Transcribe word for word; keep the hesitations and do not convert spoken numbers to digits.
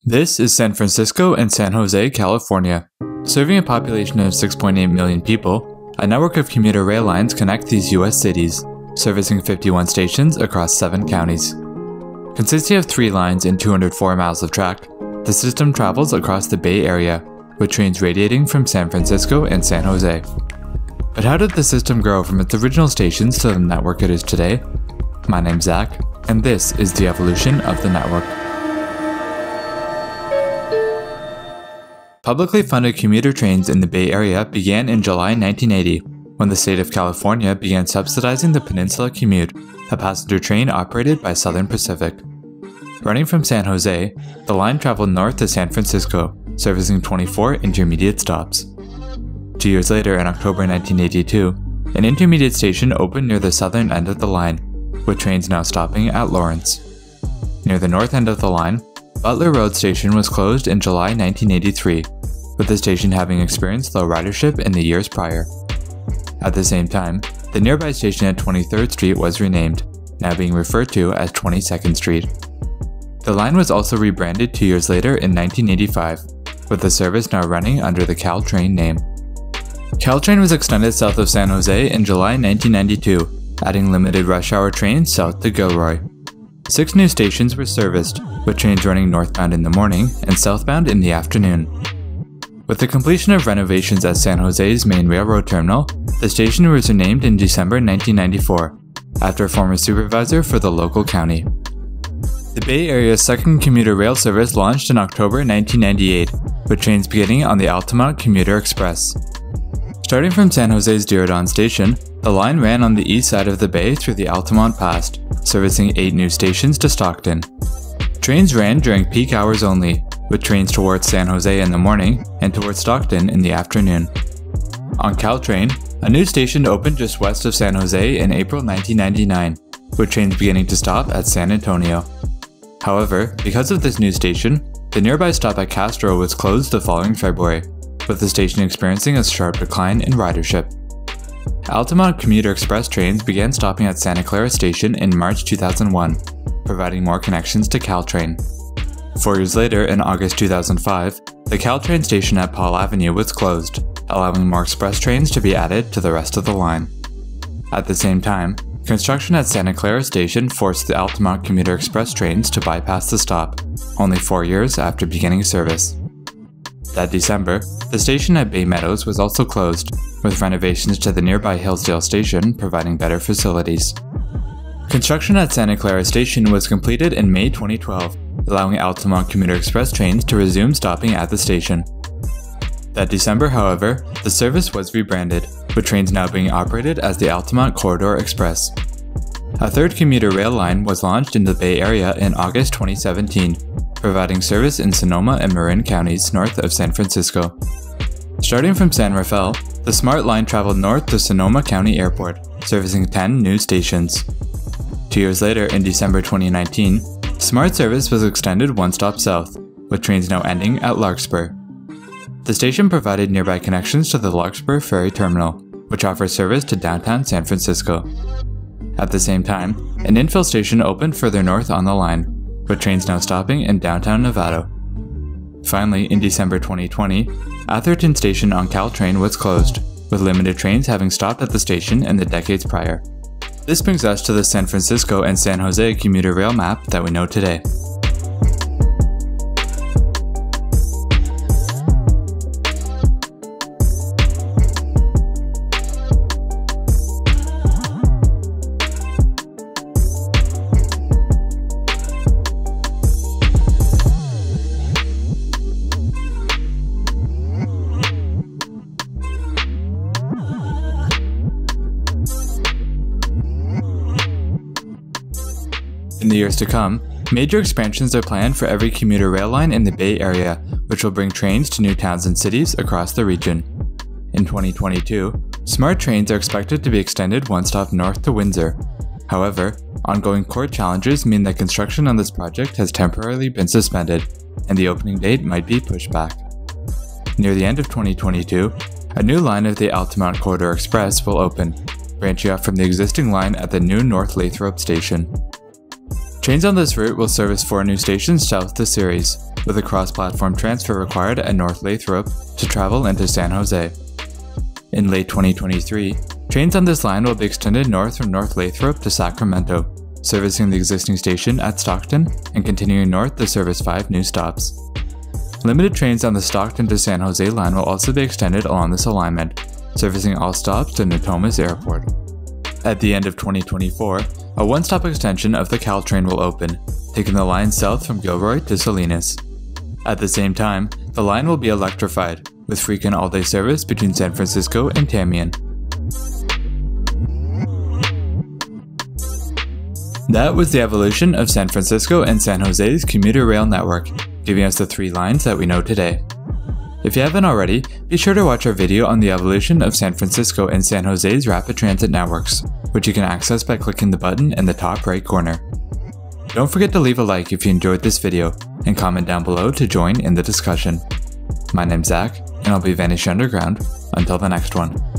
This is San Francisco and San Jose, California. Serving a population of six point eight million people, a network of commuter rail lines connect these U S cities, servicing fifty-one stations across seven counties. Consisting of three lines and two hundred four miles of track, the system travels across the Bay Area, with trains radiating from San Francisco and San Jose. But how did the system grow from its original stations to the network it is today? My name's Zach, and this is the evolution of the network. Publicly funded commuter trains in the Bay Area began in July nineteen eighty, when the state of California began subsidizing the Peninsula Commute, a passenger train operated by Southern Pacific. Running from San Jose, the line traveled north to San Francisco, servicing twenty-four intermediate stops. Two years later, in October nineteen eighty-two, an intermediate station opened near the southern end of the line, with trains now stopping at Lawrence. Near the north end of the line, Butler Road Station was closed in July nineteen eighty-three, with the station having experienced low ridership in the years prior. At the same time, the nearby station at twenty-third Street was renamed, now being referred to as twenty-second Street. The line was also rebranded two years later in nineteen eighty-five, with the service now running under the Caltrain name. Caltrain was extended south of San Jose in July nineteen ninety-two, adding limited rush hour trains south to Gilroy. Six new stations were serviced, with trains running northbound in the morning and southbound in the afternoon. With the completion of renovations at San Jose's main railroad terminal, the station was renamed in December nineteen ninety-four, after a former supervisor for the local county. The Bay Area's second commuter rail service launched in October nineteen ninety-eight, with trains beginning on the Altamont Commuter Express. Starting from San Jose's Diridon Station, the line ran on the east side of the bay through the Altamont Pass, servicing eight new stations to Stockton. Trains ran during peak hours only, with trains towards San Jose in the morning and towards Stockton in the afternoon. On Caltrain, a new station opened just west of San Jose in April nineteen ninety-nine, with trains beginning to stop at San Antonio. However, because of this new station, the nearby stop at Castro was closed the following February, with the station experiencing a sharp decline in ridership. Altamont Commuter Express trains began stopping at Santa Clara Station in March two thousand one, providing more connections to Caltrain. Four years later, in August two thousand five, the Caltrain station at Paul Avenue was closed, allowing more express trains to be added to the rest of the line. At the same time, construction at Santa Clara Station forced the Altamont Commuter Express trains to bypass the stop, only four years after beginning service. That December, the station at Bay Meadows was also closed, with renovations to the nearby Hillsdale Station providing better facilities. Construction at Santa Clara Station was completed in May twenty twelve, allowing Altamont Commuter Express trains to resume stopping at the station. That December, however, the service was rebranded, with trains now being operated as the Altamont Corridor Express. A third commuter rail line was launched in the Bay Area in August twenty seventeen, providing service in Sonoma and Marin counties north of San Francisco. Starting from San Rafael, the SMART line traveled north to Sonoma County Airport, servicing ten new stations. Two years later, in December twenty nineteen, SMART service was extended one stop south, with trains now ending at Larkspur. The station provided nearby connections to the Larkspur Ferry Terminal, which offers service to downtown San Francisco. At the same time, an infill station opened further north on the line, with trains now stopping in downtown Novato. Finally, in December twenty twenty, Atherton Station on Caltrain was closed, with limited trains having stopped at the station in the decades prior. This brings us to the San Francisco and San Jose commuter rail map that we know today. In the years to come, major expansions are planned for every commuter rail line in the Bay Area, which will bring trains to new towns and cities across the region. In twenty twenty-two, SMART trains are expected to be extended one stop north to Windsor. However, ongoing court challenges mean that construction on this project has temporarily been suspended, and the opening date might be pushed back. Near the end of twenty twenty-two, a new line of the Altamont Corridor Express will open, branching off from the existing line at the new North Lathrop Station. Trains on this route will service four new stations south to Ceres, with a cross-platform transfer required at North Lathrop to travel into San Jose. In late twenty twenty-three, trains on this line will be extended north from North Lathrop to Sacramento, servicing the existing station at Stockton and continuing north to service five new stops. Limited trains on the Stockton to San Jose line will also be extended along this alignment, servicing all stops to Natomas Airport. At the end of twenty twenty-four, a one-stop extension of the Caltrain will open, taking the line south from Gilroy to Salinas. At the same time, the line will be electrified, with frequent all-day service between San Francisco and Tamiami. That was the evolution of San Francisco and San Jose's commuter rail network, giving us the three lines that we know today. If you haven't already, be sure to watch our video on the evolution of San Francisco and San Jose's rapid transit networks, which you can access by clicking the button in the top right corner. Don't forget to leave a like if you enjoyed this video, and comment down below to join in the discussion. My name's Zach, and I'll be Vanish Underground until the next one.